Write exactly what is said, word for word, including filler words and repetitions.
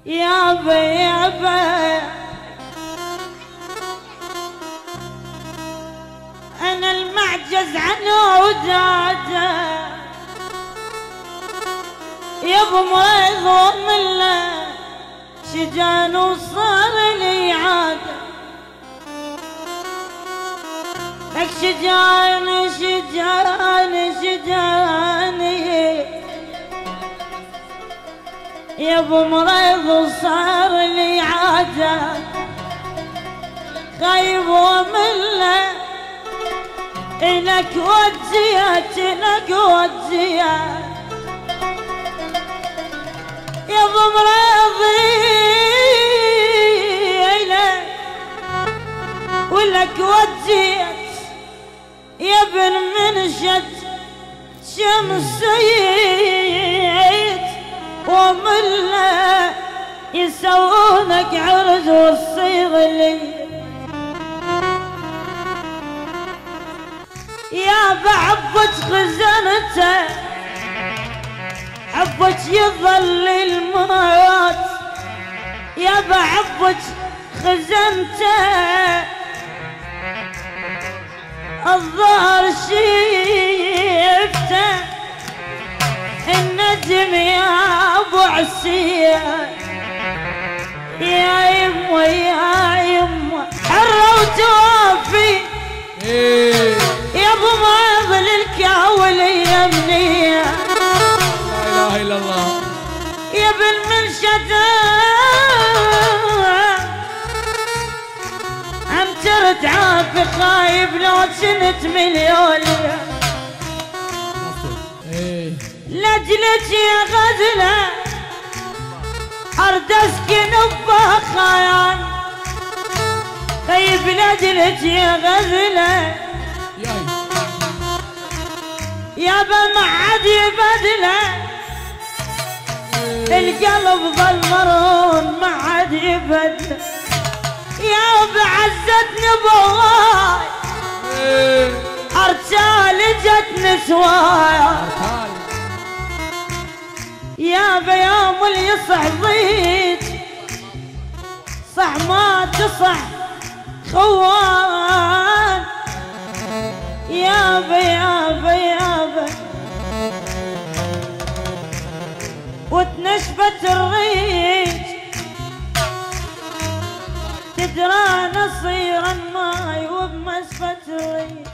يابا يابا أنا المعجز عنه وداده يابا مريض ومله شجان وصار لي عاده لك شجان شجان شجاني يا ابو مريض وصار لي عاده خايب ومله إلك وجيت إلك وجيت يا ابو مريضي إلك ولك وجيت يا ابن منشد شمسيت ومله يسوونك عرض والصيغ لي يا بعبت خزنته عبت يظل الموت يا بعبت خزنته الظهر شيفته النجم يا ابو عسيه يا يمه يا يمه حره وتوفي يا ابو ماضل الكاول يمنيه لا اله الا الله يا ابن منشده عم ترد عافي خايب لو كنت مليون لاجلك يا غزله ارد اسكن بخيال خايب لاجلك يا غزله يابا ما عاد يبدله القلب ظل مرون ما عاد يبدله يابا عزتني بواي ارجال جت نسواي يابا يوم اللي يصح ضيج صح ما تصح خوان يابا يابا يابا وتنشفت الريج تدرى نصير الماي وبمسفة الريج